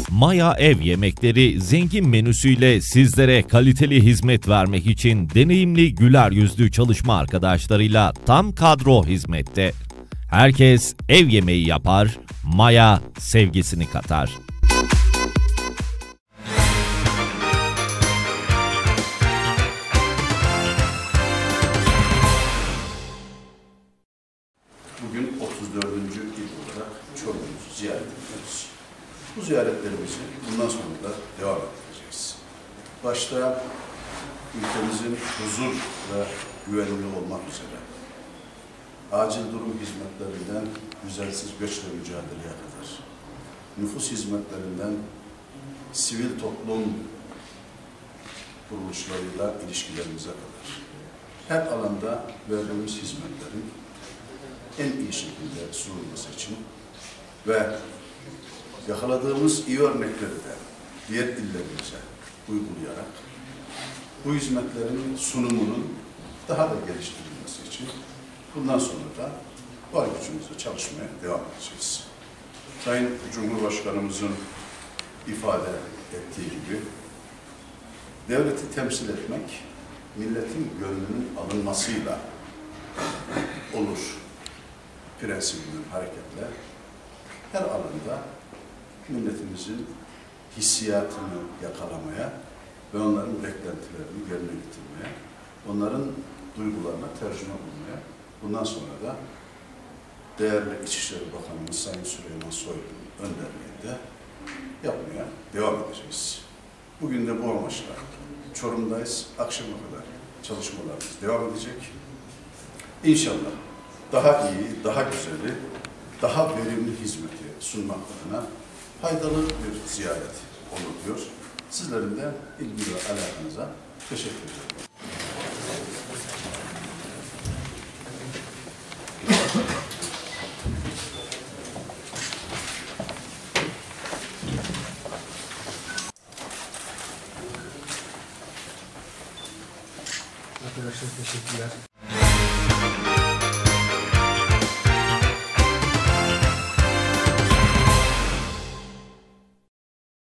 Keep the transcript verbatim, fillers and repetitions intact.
Maya Ev Yemekleri zengin menüsüyle sizlere kaliteli hizmet vermek için deneyimli güler yüzlü çalışma arkadaşlarıyla tam kadro hizmette. Herkes ev yemeği yapar, Maya sevgisini katar. Bugün otuz dördüncü il olarak Çorum'umuzu ziyaret ediyoruz. Bu ziyaretlerimizi bundan sonra da devam ettireceğiz. Başta ülkemizin huzur ve güvenli olmak üzere acil durum hizmetlerinden düzensiz göçle mücadeleye kadar, nüfus hizmetlerinden sivil toplum kuruluşlarıyla ilişkilerimize kadar her alanda verdiğimiz hizmetlerin en iyi şekilde sunulması için ve yakaladığımız iyi örnekleri de diğer illerimize uygulayarak bu hizmetlerin sunumunun daha da geliştirilmesi için bundan sonra da var gücümüzle çalışmaya devam edeceğiz. Sayın Cumhurbaşkanımızın ifade ettiği gibi devleti temsil etmek milletin gönlünün alınmasıyla olur prensibinden hareketle her alanda milletimizin hissiyatını yakalamaya ve onların beklentilerini yerine getirmeye, onların duygularına tercüme olmaya, bundan sonra da değerli İçişleri Bakanımız Sayın Süleyman Soylu'nun önderliğinde yapmaya devam edeceğiz. Bugün de bu amaçla Çorum'dayız. Akşama kadar çalışmalarımız devam edecek. İnşallah daha iyi, daha güzeli, daha verimli hizmeti sunmak adına faydalı bir ziyaret olur diyor. Sizlerin de ilgi ve alakanıza teşekkür ediyorum. Arkadaşlar teşekkürler.